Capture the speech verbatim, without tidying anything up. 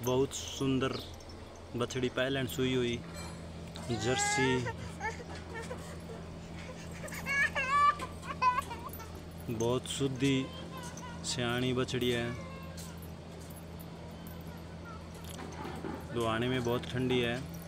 बहुत सुंदर बछड़ी पहले सुई हुई जर्सी, बहुत शुद्धि सियाणी बछड़ी है। दुहाने में बहुत ठंडी है।